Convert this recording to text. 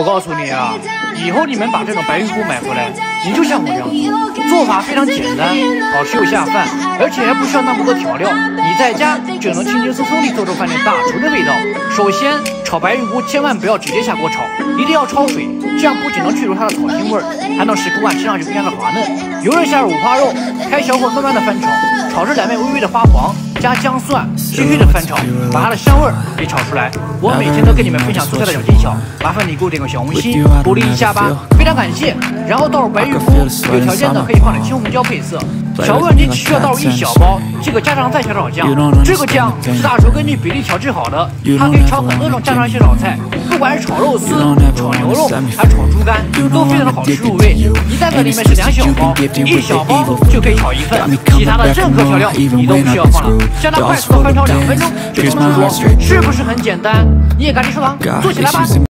我告诉你啊，以后你们把这种白玉菇买回来，你就像我这样做，做法非常简单，好吃又下饭，而且还不需要那么多调料，你在家就能轻轻松松地做出饭店大厨的味道。首先，炒白玉菇千万不要直接下锅炒，一定要焯水，这样不仅能去除它的草腥味儿，还能使口感吃上去更加的滑嫩。油热下入五花肉，开小火慢慢的翻炒，炒至两面微微的发黄，加姜蒜，继续的翻炒，把它的香味儿给炒出来。我每天都跟你们分享做菜的小技巧，麻烦你给我点个小红心，鼓励一下吧，非常感谢。然后倒入白玉菇，有条件的可以放点青红椒配色。调味你只需要倒入1小包，这个加上再小炒酱，这个酱是大厨根据比例调制好的，它可以炒很多种家常小炒菜，不管是炒肉丝、炒牛肉还是炒猪肝，都非常的好吃入味。一袋子里面是2小包，1小包就可以炒1份，其他的任何调料你都不需要放了，将它快速的翻炒2分钟就能出锅，是不是很简单？你也赶紧收藏，做起来吧！